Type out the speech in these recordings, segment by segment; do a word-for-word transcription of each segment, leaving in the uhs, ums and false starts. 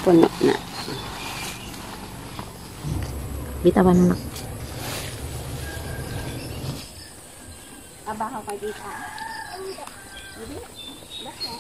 puno na. Bitawan mo na. Abahaw ka dito. Hindi. Basta.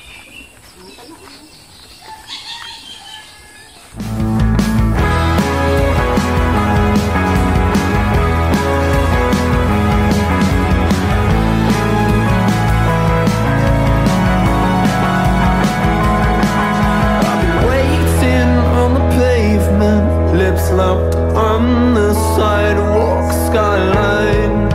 Lips locked on the sidewalk skyline.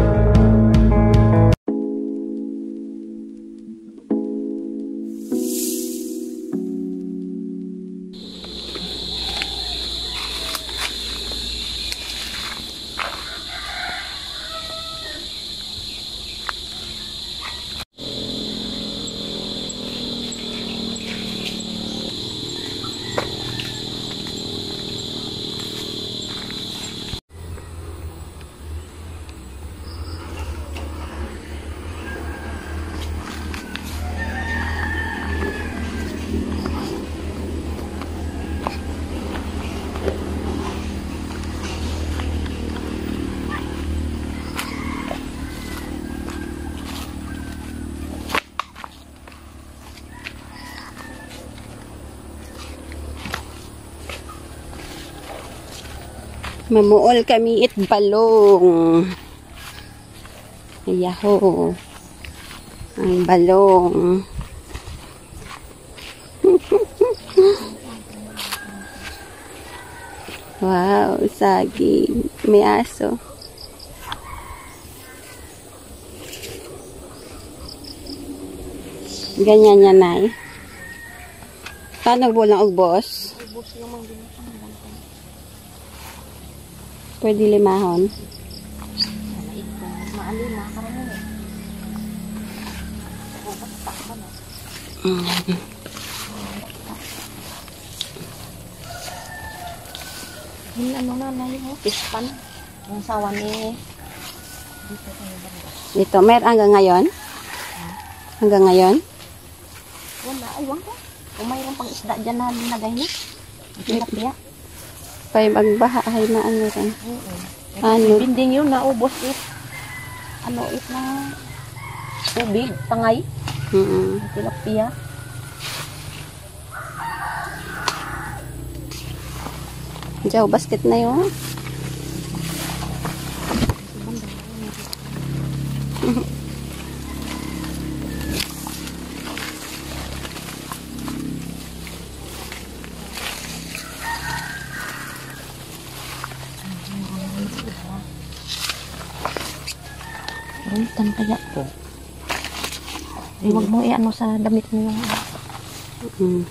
Mamuol kami it balong. Ayaho. Ang balong. Wow, saging. May aso. Ganyan yan, Nay. Paano bulang ugbos? Ubos naman din. Pwede limahon. Maalima ka rin eh. Yung ano na na yung pispan. Yung sawa ni Dito, mer hanggang ngayon? Hanggang ngayon? wala, aywan ko. Kung mayroon pang isda dyan na nilagay niya. Tilapia. Pay magbaha ay na ano rin. Oo. Ano? Binding yun, naubos it. Ano it na tubig, tangay. Mm-mm. Tilapia. Diyaw, basket na yun. Runtan kaya po. Eh, wag mo i-ano sa damit mo yung Mm.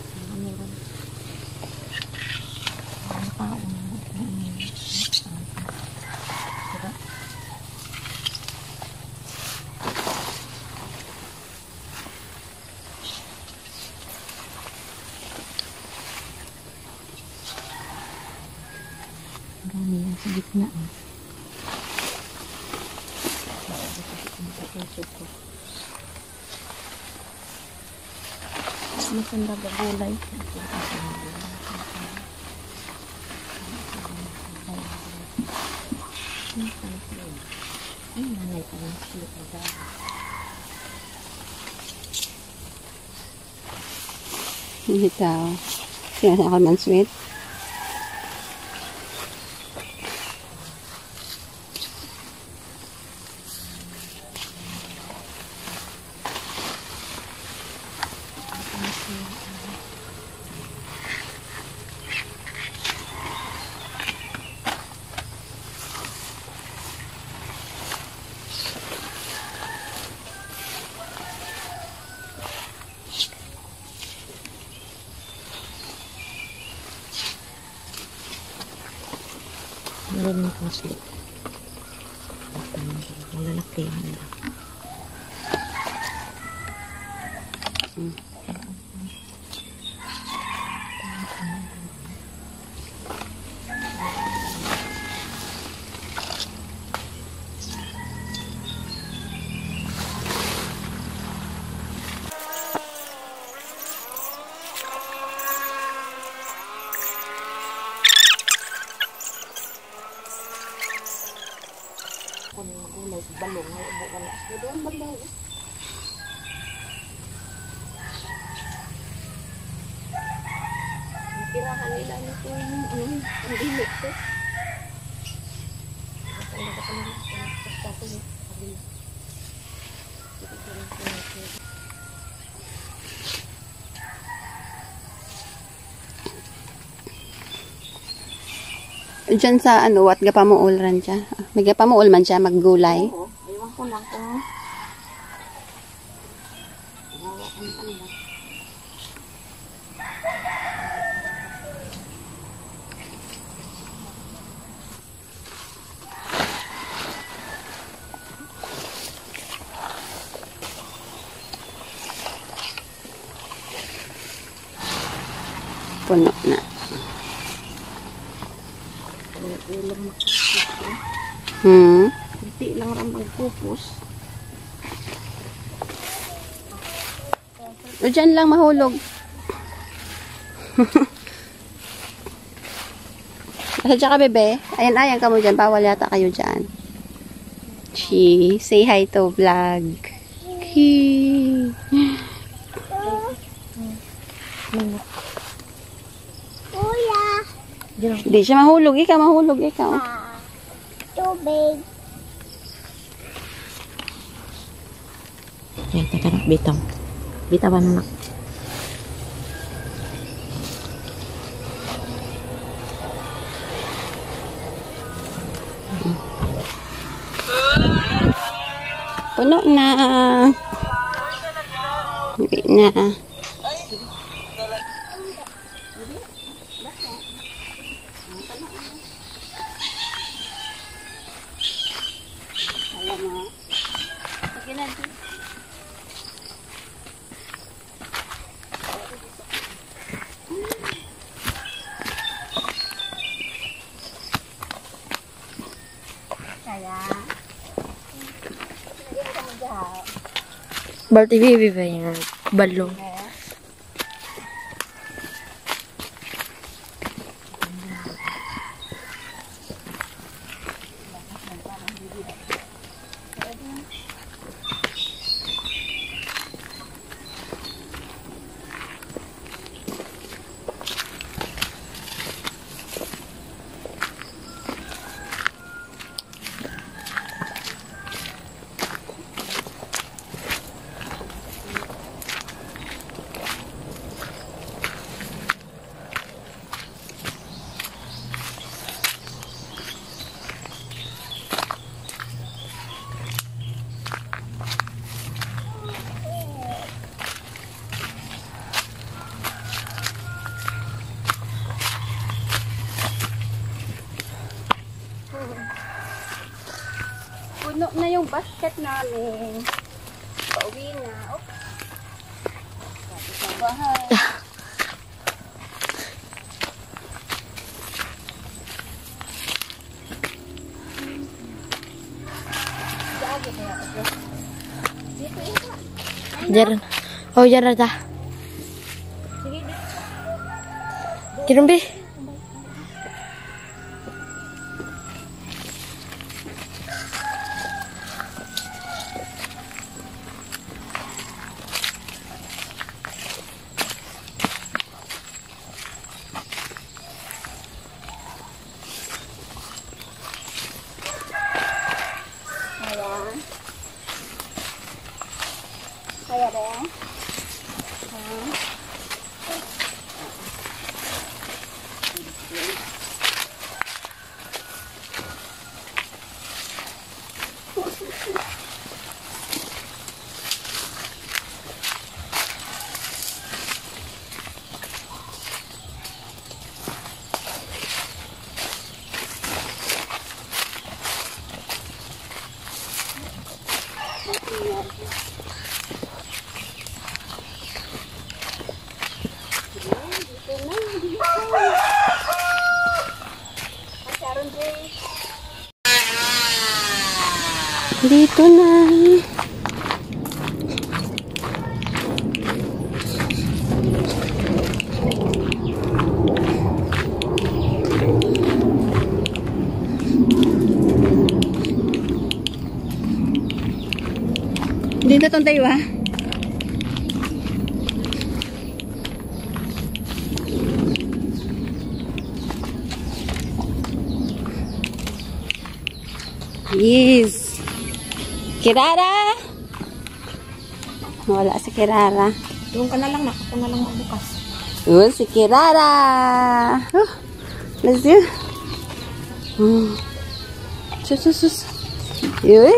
Dami yan sa gitna. Masanda ba gulay? Ay, nanay pa ng silip na dahil. Ito. Sinasa ako ng sweet. Meron na kong slip. Malalaki nila. Hmm. balong may ubo ka na. Doon balong. Tirahan nila nito yung ano, ang dilik ko. Diyan sa ano, wat gapamuol ran siya. May gapamuol man siya, maggulay. Oo, iwan ko lang kung gawa kung ano lang. Puno na. Ulam makikita. Hmm. Hindi lang rambang pupus. O dyan lang mahulog. Nasa ka, bebe? Ayan, ayan ka mo dyan. Bawal yata kayo dyan. She, say hi to vlog. Hi. Kuya, Hindi siya mahulog. Ikaw, mahulog. Ikaw. tubig. Yan, teka na, bitaw. Bitawan na. Puno na. Hindi na. Berarti bibi ba yan? Balong. Puno na yung basket namin. Pauwi na. Oh. Tapos na bahay. Lagi kaya ako. Dito ito. Jaran. Oh, jaran ta. Sige, dito. Kirumbi. Ayan. Kaya rin. Dito na. Dito tong tayo ha. Yes. Kirara. Wala si Kirara. Doon ka na lang na. Ako na lang magbukas. Yun si Kirara. Oh, let's do. Hmm. Sus, sus, sus. Yun.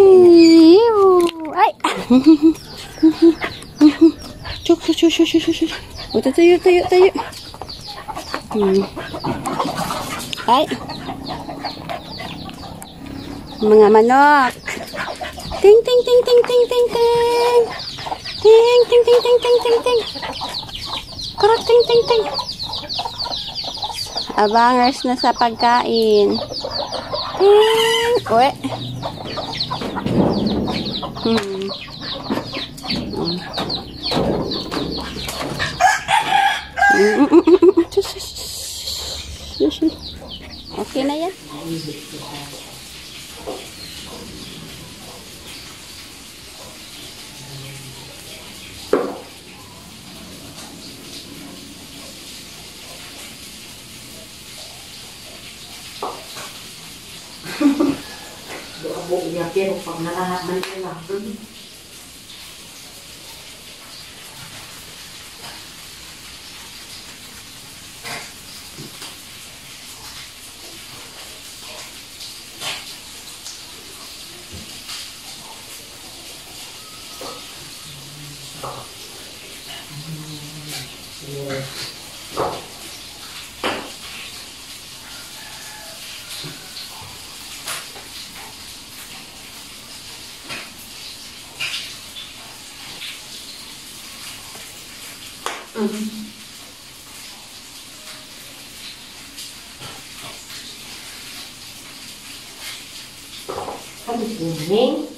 Ay. Chuk, chuk, chuk, chuk, chuk, chuk. O, tayo, tayo, tayo. Hmm. Ay. Mga manok. Ting, ting, ting, ting, ting, ting, ting. Ting, ting, ting, ting, ting, ting, ting. Karak, ting, ting, ting. Abangers na sa pagkain. Ting. Uwe. Hmm. Okay na yan. Doon mo iya pero pag nalahat man nila. Ano po, Ning?